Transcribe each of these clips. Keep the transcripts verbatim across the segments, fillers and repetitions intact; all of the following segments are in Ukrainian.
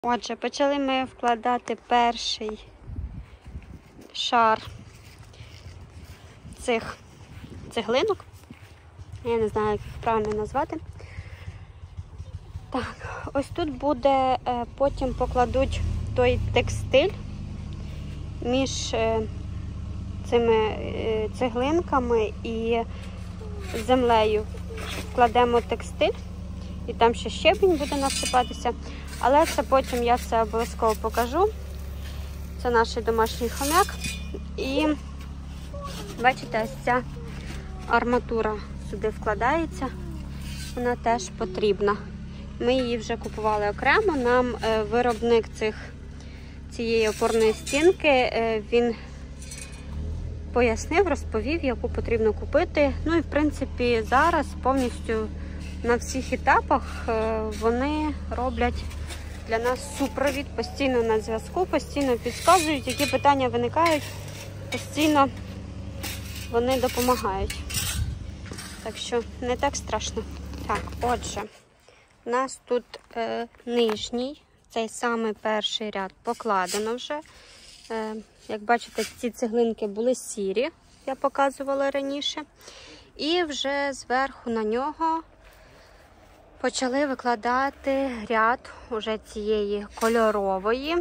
Отже, почали ми вкладати перший шар цих цеглинок. Я не знаю, як їх правильно назвати. Так, ось тут буде, потім покладуть той текстиль між цими цеглинками і землею. Вкладемо текстиль і там ще щебінь буде насипатися. Але це потім я все обов'язково покажу. Це наш домашній хомяк. І бачите, ось ця арматура сюди вкладається. Вона теж потрібна. Ми її вже купували окремо. Нам виробник цих, цієї опорної стінки, він пояснив, розповів, яку потрібно купити. Ну і в принципі зараз повністю на всіх етапах вони роблять для нас супровід, постійно на зв'язку, постійно підказують, які питання виникають, постійно вони допомагають. Так що не так страшно. Так, отже, у нас тут е, нижній, цей самий перший ряд покладено вже. Е, як бачите, ці цеглинки були сірі, я показувала раніше. І вже зверху на нього почали викладати ряд уже цієї кольорової.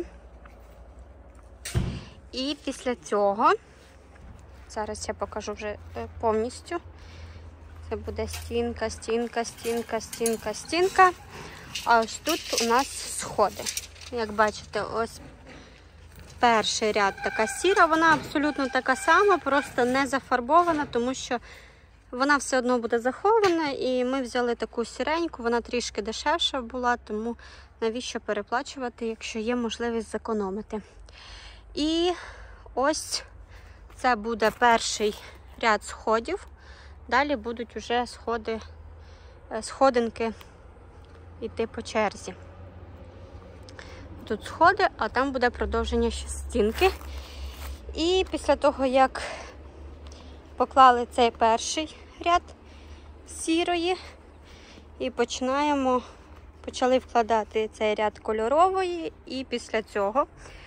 І після цього, зараз я покажу вже повністю, це буде стінка, стінка, стінка, стінка, стінка. А ось тут у нас сходи. Як бачите, ось перший ряд така сіра, вона абсолютно така сама, просто не зафарбована, тому що вона все одно буде захована, і ми взяли таку сіреньку, вона трішки дешевша була, тому навіщо переплачувати, якщо є можливість зекономити. І ось це буде перший ряд сходів, далі будуть вже сходи, сходинки йти по черзі. Тут сходи, а там буде продовження ще стінки. І після того, як поклали цей перший ряд сірої і починаємо, почали вкладати цей ряд кольорової, і після цього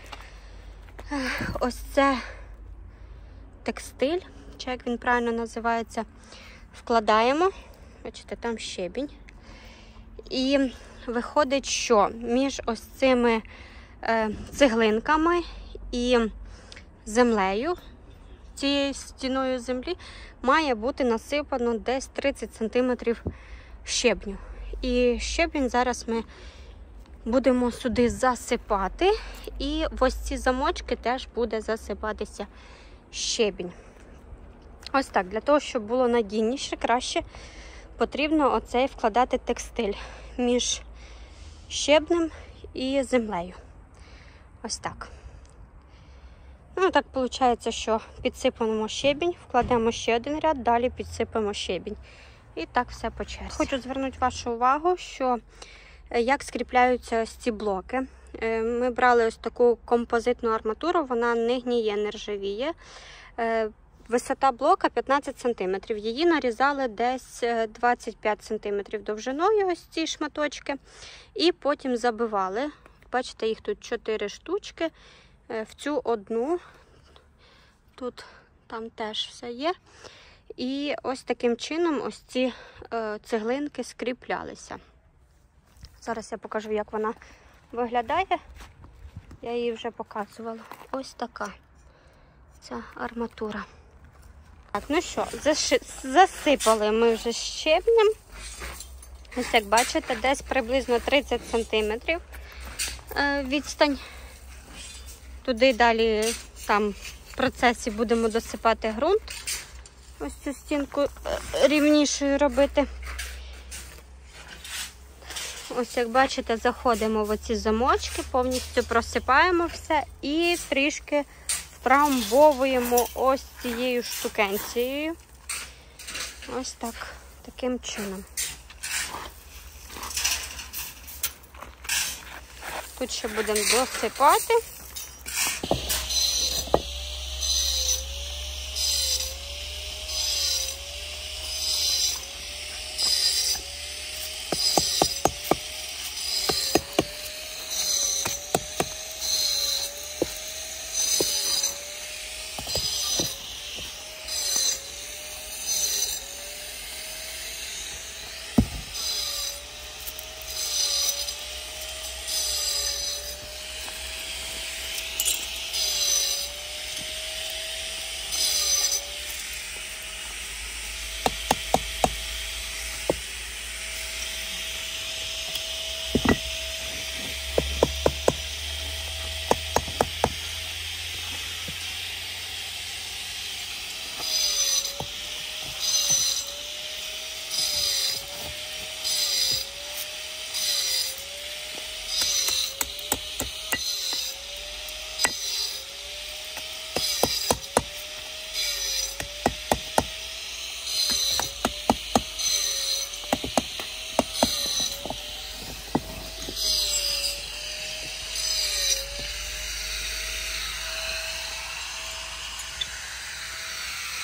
ось це текстиль, чи як він правильно називається, вкладаємо. Бачите, там щебінь. І виходить, що між ось цими е, цеглинками і землею, цією стіною землі, має бути насипано десь тридцять сантиметрів щебню. І щебінь зараз ми будемо сюди засипати, і в ось ці замочки теж буде засипатися щебінь. Ось так, для того, щоб було надійніше, краще потрібно оцей вкладати текстиль між щебнем і землею. Ось так. Ну, так виходить, що підсипаємо щебінь, вкладемо ще один ряд, далі підсипемо щебінь. І так все по черзі. Хочу звернути вашу увагу, що як скріпляються ось ці блоки. Ми брали ось таку композитну арматуру, вона не гніє, не ржавіє. Висота блока п'ятнадцять сантиметрів. Її нарізали десь двадцять п'ять сантиметрів довжиною, ось ці шматочки. І потім забивали. Бачите, їх тут чотири штучки. В цю одну, тут, там теж все є. І ось таким чином ось ці е, цеглинки скріплялися. Зараз я покажу, як вона виглядає. Я її вже показувала. Ось така ця арматура. Так, ну що, заши... засипали ми вже щебнем. Ось як бачите, десь приблизно тридцять сантиметрів е, відстань. Туди далі там в процесі будемо досипати ґрунт. Ось цю стінку рівнішою робити. Ось як бачите, заходимо в оці замочки, повністю просипаємо все і трішки втрамбовуємо ось цією штукенцією. Ось так, таким чином. Тут ще будемо досипати.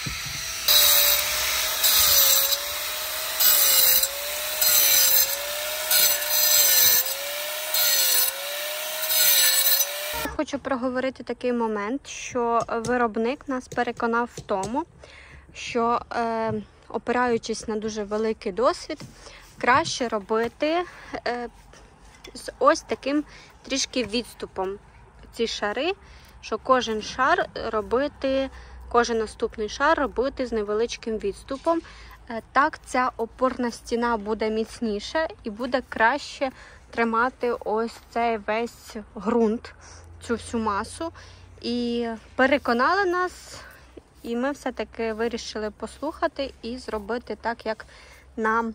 Хочу проговорити такий момент, що виробник нас переконав в тому, що е, опираючись на дуже великий досвід, краще робити е, з ось таким трішки відступом ці шари, що кожен шар робити, кожен наступний шар робити з невеличким відступом. Е, так ця опорна стіна буде міцніша і буде краще тримати ось цей весь ґрунт, цю всю масу. І переконали нас, і ми все-таки вирішили послухати і зробити так, як нам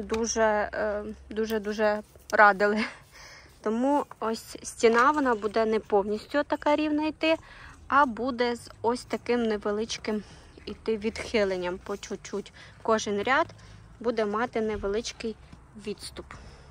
дуже-дуже радили. Тому ось стіна, вона буде не повністю така рівна йти, а буде з ось таким невеличким йти відхиленням по чуть-чуть. Кожен ряд буде мати невеличкий відступ.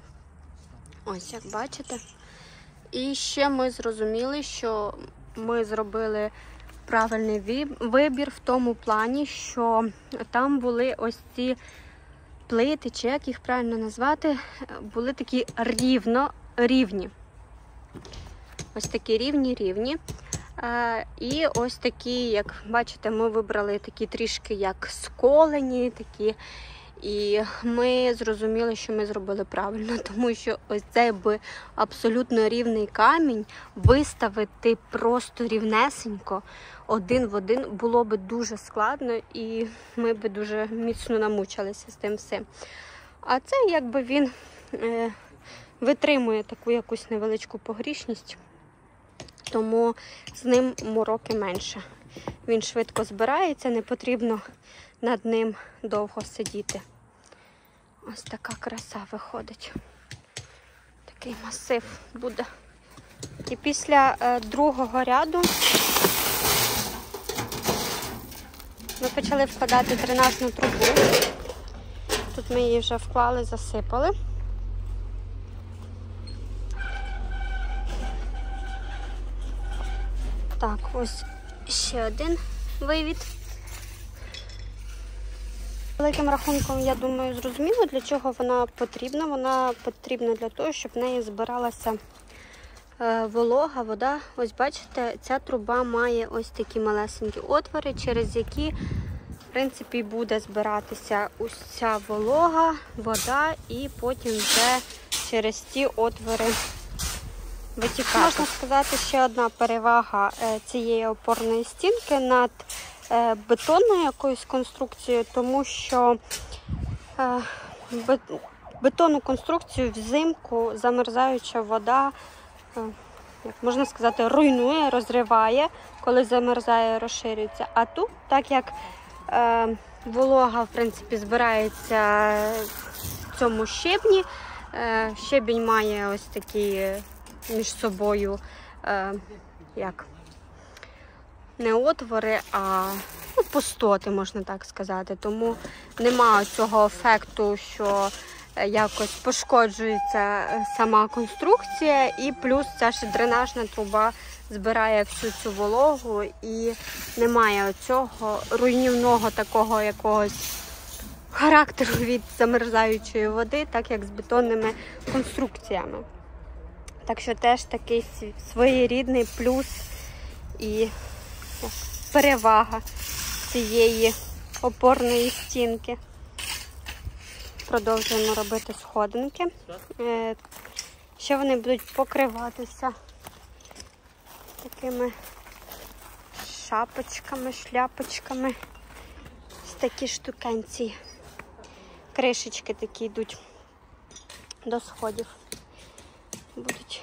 Ось, як бачите. І ще ми зрозуміли, що ми зробили правильний вибір в тому плані, що там були ось ці плити, чи як їх правильно назвати, були такі рівно, рівні. Ось такі рівні-рівні. І ось такі, як бачите, ми вибрали такі трішки як сколені, такі. І ми зрозуміли, що ми зробили правильно, тому що ось цей би абсолютно рівний камінь виставити просто рівнесенько, один в один, було би дуже складно і ми би дуже міцно намучилися з тим всім. А це якби він е, витримує таку якусь невеличку погрішність, тому з ним мороки менше. Він швидко збирається, не потрібно над ним довго сидіти. Ось така краса виходить. Такий масив буде. І після е, другого ряду ми почали вкладати дренажну трубу. Тут ми її вже вклали, засипали. Так, ось ще один вивід. Великим рахунком, я думаю, зрозуміло, для чого вона потрібна. Вона потрібна для того, щоб в неї збиралася е, волога, вода. Ось бачите, ця труба має ось такі малесенькі отвори, через які, в принципі, буде збиратися ось ця волога, вода, і потім вже через ті отвори витікати. Можна сказати, ще одна перевага е, цієї опорної стінки над бетонною якоюсь конструкцією, тому що е, бетонну конструкцію взимку замерзаюча вода, е, як можна сказати, руйнує, розриває, коли замерзає, розширюється. А тут, так як е, волога, в принципі, збирається в цьому щебні, е, щебінь має ось такі між собою, е, як не отвори, а ну, пустоти, можна так сказати. Тому немає цього ефекту, що якось пошкоджується сама конструкція, і плюс ця ж дренажна труба збирає всю цю вологу, і немає оцього руйнівного такого якогось характеру від замерзаючої води, так як з бетонними конструкціями. Так що теж такий своєрідний плюс і перевага цієї опорної стінки. Продовжуємо робити сходинки. Ще вони будуть покриватися такими шапочками, шляпочками. Ось такі штукенці. Кришечки такі йдуть до сходів. Будуть.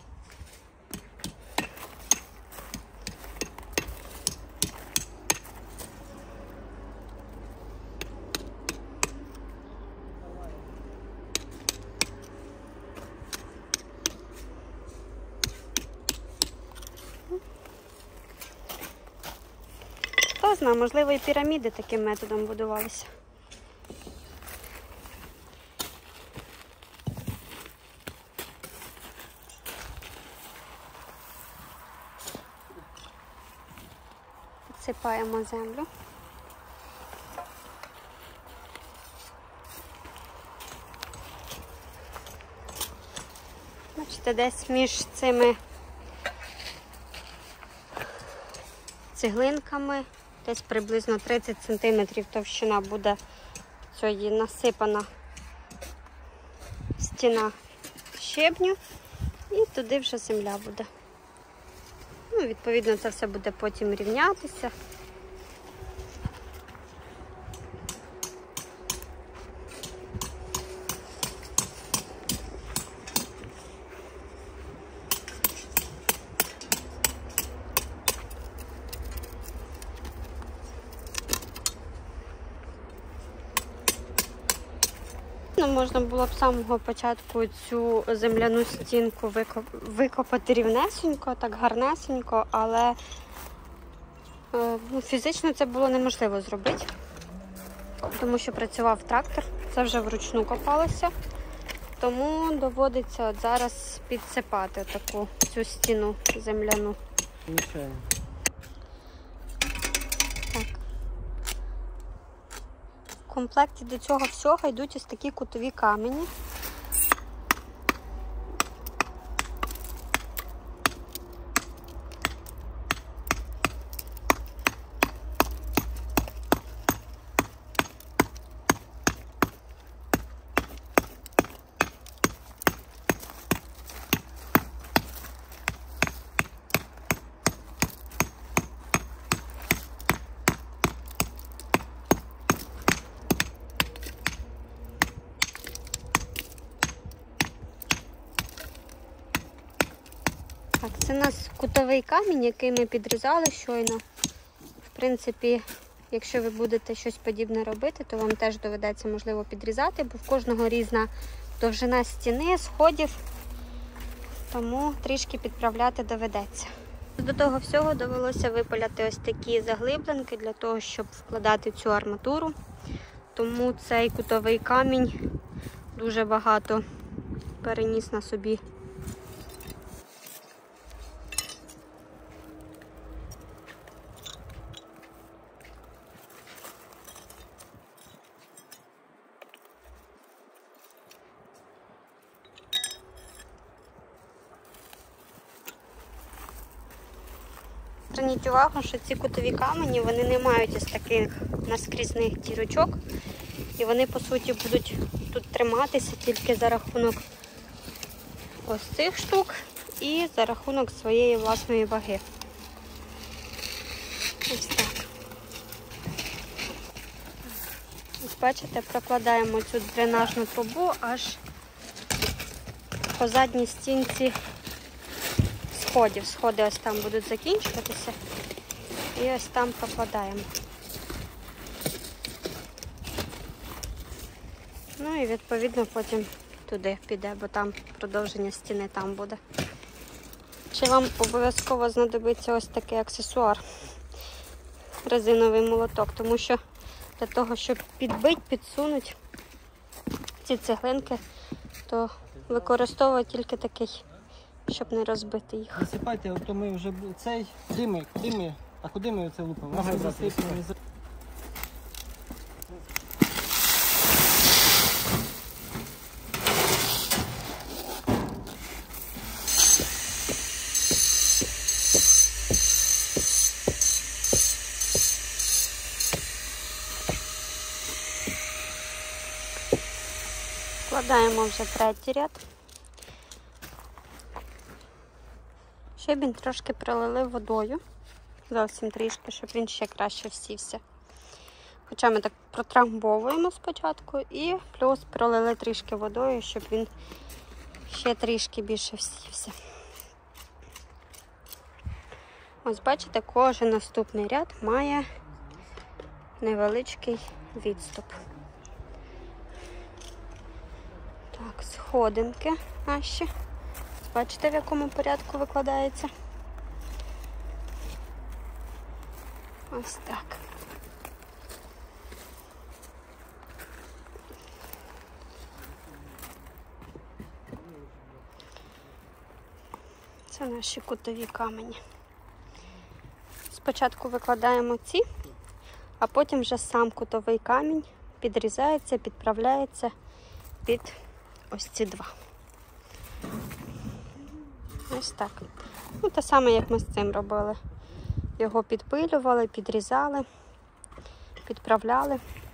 Хто знає, можливо, і піраміди таким методом будувалися. Підсипаємо землю. бачите, десь між цими цеглинками, десь приблизно тридцять сантиметрів товщина буде цієї насипана стіна щебню, і туди вже земля буде. Ну, відповідно, це все буде потім рівнятися. Можна було б з самого початку цю земляну стінку викопати рівнесенько, так гарнесенько, але ну, фізично це було неможливо зробити, тому що працював трактор, це вже вручну копалося, тому доводиться от зараз підсипати таку цю стіну земляну. Звичайно. В комплекті до цього всього йдуть ось такі кутові камені. Так, це у нас кутовий камінь, який ми підрізали щойно. В принципі, якщо ви будете щось подібне робити, то вам теж доведеться, можливо, підрізати, бо в кожного різна довжина стіни, сходів, тому трішки підправляти доведеться. До того всього довелося випиляти ось такі заглибленки для того, щоб вкладати цю арматуру. Тому цей кутовий камінь дуже багато переніс на собі. Зверніть увагу, що ці кутові камені, вони не мають ось таких наскрізних дірочок. І вони, по суті, будуть тут триматися тільки за рахунок ось цих штук і за рахунок своєї власної ваги. Ось так. Ось бачите, прокладаємо цю дренажну трубу аж по задній стінці сходів. Сходи ось там будуть закінчуватися. І ось там прокладаємо. Ну і відповідно потім туди піде, бо там продовження стіни там буде. Ще вам обов'язково знадобиться ось такий аксесуар. Резиновий молоток, тому що для того, щоб підбити, підсунути ці цеглинки, то використовую тільки такий, щоб не розбити їх. Насипайте, то ми вже цей, куди ми, куди ми, а куди ми оце лупимо? Ага, засипемо. Вкладаємо вже третій ряд. Щебінь трошки пролили водою, зовсім трішки, щоб він ще краще всівся. Хоча ми так протрамбовуємо спочатку і плюс пролили трішки водою, щоб він ще трішки більше всівся. Ось бачите, кожен наступний ряд має невеличкий відступ. Так, сходинки наші. Бачите, в якому порядку викладається? Ось так. Це наші кутові камені. Спочатку викладаємо ці, а потім вже сам кутовий камінь підрізається, підправляється під ось ці два. Ось так. Ну, те саме, як ми з цим робили. Його підпилювали, підрізали, підправляли.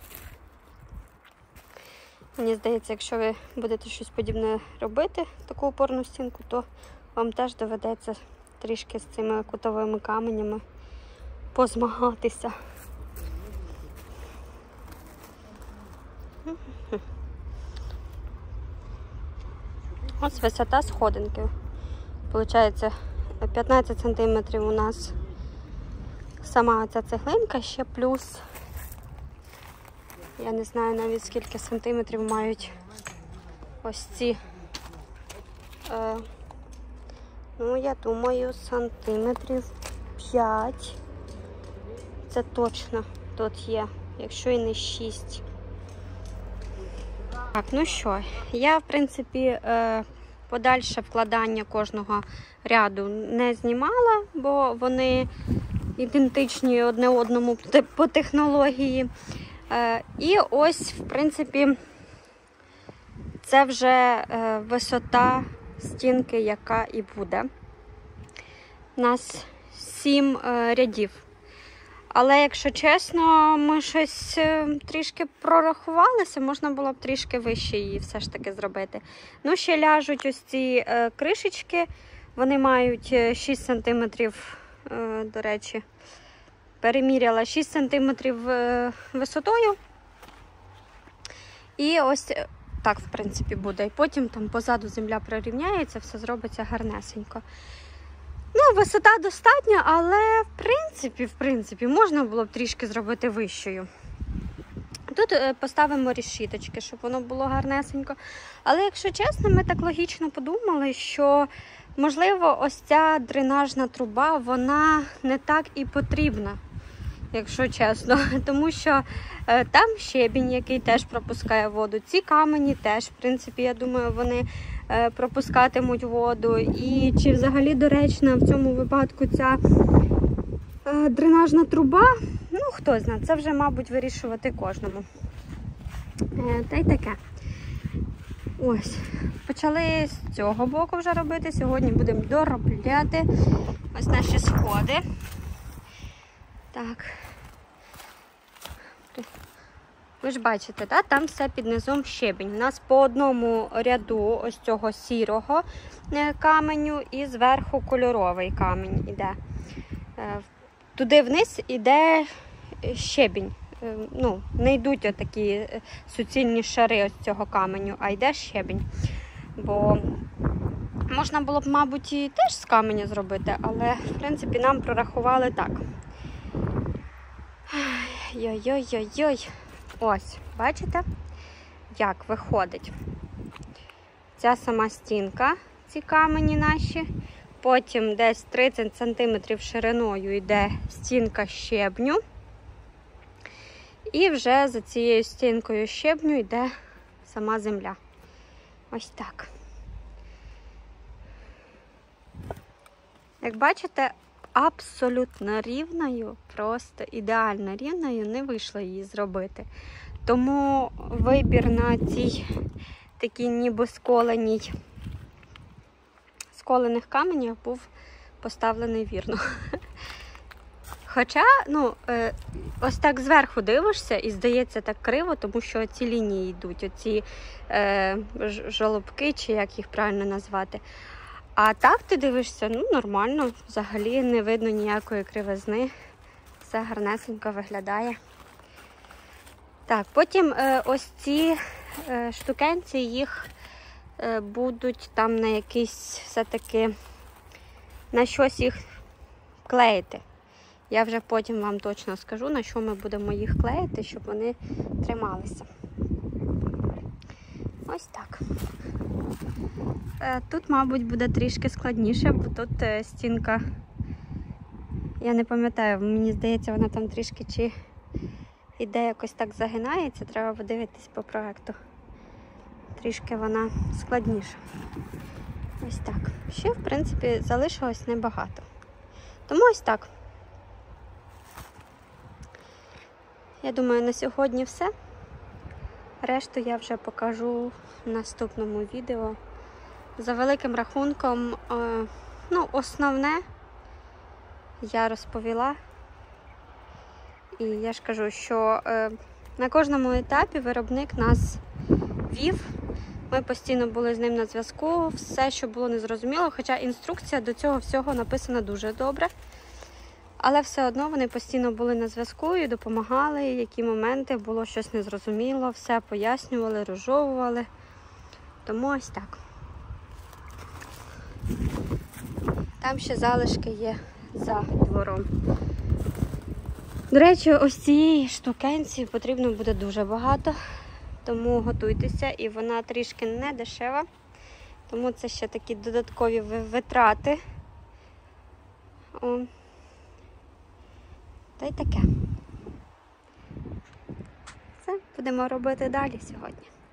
Мені здається, якщо ви будете щось подібне робити, таку опорну стінку, то вам теж доведеться трішки з цими кутовими каменями позмагатися. Ось висота сходинки. Получається п'ятнадцять сантиметрів у нас сама ця цеглинка, ще плюс, я не знаю навіть скільки сантиметрів мають ось ці, е, ну я думаю сантиметрів п'ять, це точно тут є, якщо і не шість. Так, ну що, я в принципі е, подальше вкладання кожного ряду не знімала, бо вони ідентичні одне одному по технології. Е, і ось, в принципі, це вже е, висота стінки, яка і буде. У нас сім е, рядів. Але, якщо чесно, ми щось трішки прорахувалися, можна було б трішки вище її все ж таки зробити. Ну, ще ляжуть ось ці е, кришечки, вони мають шість сантиметрів, е, до речі, переміряла шість сантиметрів е, висотою. І ось так, в принципі, буде. І потім там позаду земля прирівняється, все зробиться гарнесенько. Ну, висота достатня, але в принципі, в принципі, можна було б трішки зробити вищою. Тут поставимо решіточки, щоб воно було гарнесенько. Але, якщо чесно, ми так логічно подумали, що, можливо, ось ця дренажна труба, вона не так і потрібна, якщо чесно. Тому що е, там щебінь, який теж пропускає воду. Ці камені теж, в принципі, я думаю, вони е, пропускатимуть воду. І чи взагалі доречна в цьому випадку ця е, дренажна труба, ну, хто знає, це вже, мабуть, вирішувати кожному. Е, та й таке. Ось, почали з цього боку вже робити. Сьогодні будемо доробляти ось наші сходи. Так. Ви ж бачите, да? Там все під низом щебінь. У нас по одному ряду ось цього сірого каменю і зверху кольоровий камінь іде. Туди вниз іде щебінь. Ну, не йдуть отакі суцільні шари ось цього каменю, а йде щебінь. Бо можна було б, мабуть, і теж з каменя зробити, але, в принципі, нам прорахували так. Йой-йой-йой-йой. Ось, бачите, як виходить ця сама стінка, ці камені наші. Потім десь тридцять сантиметрів шириною йде стінка щебню. І вже за цією стінкою щебню йде сама земля. Ось так. Як бачите, абсолютно рівною, просто ідеально рівною не вийшло її зробити. Тому вибір на цій такій ніби сколеній, сколених каменях був поставлений вірно. Хоча, ну, ось так зверху дивишся і здається так криво, тому що ці лінії йдуть, оці е, жолобки, чи як їх правильно назвати. А так ти дивишся, ну, нормально, взагалі не видно ніякої кривизни, все гарнесенько виглядає. Так, потім е, ось ці е, штукенці, їх е, будуть там на якісь, все-таки, на щось їх клеїти. Я вже потім вам точно скажу, на що ми будемо їх клеїти, щоб вони трималися. Ось так. Тут, мабуть, буде трішки складніше, бо тут стінка, я не пам'ятаю, мені здається, вона там трішки чи іде якось так загинається, треба подивитись по проекту. Трішки вона складніша. Ось так. Ще, в принципі, залишилось небагато. Тому ось так. Я думаю, на сьогодні все. Решту я вже покажу в наступному відео. За великим рахунком, основне я розповіла. І я ж кажу, що е, на кожному етапі виробник нас вів. Ми постійно були з ним на зв'язку, все, що було незрозуміло, хоча інструкція до цього всього написана дуже добре. Але все одно вони постійно були на зв'язку і допомагали, які моменти було щось незрозуміло, все пояснювали, розжовували. Тому ось так. Там ще залишки є за двором. До речі, ось цієї штукенці потрібно буде дуже багато, тому готуйтеся, і вона трішки не дешева, тому це ще такі додаткові витрати. О. Та й таке. Це будемо робити далі сьогодні.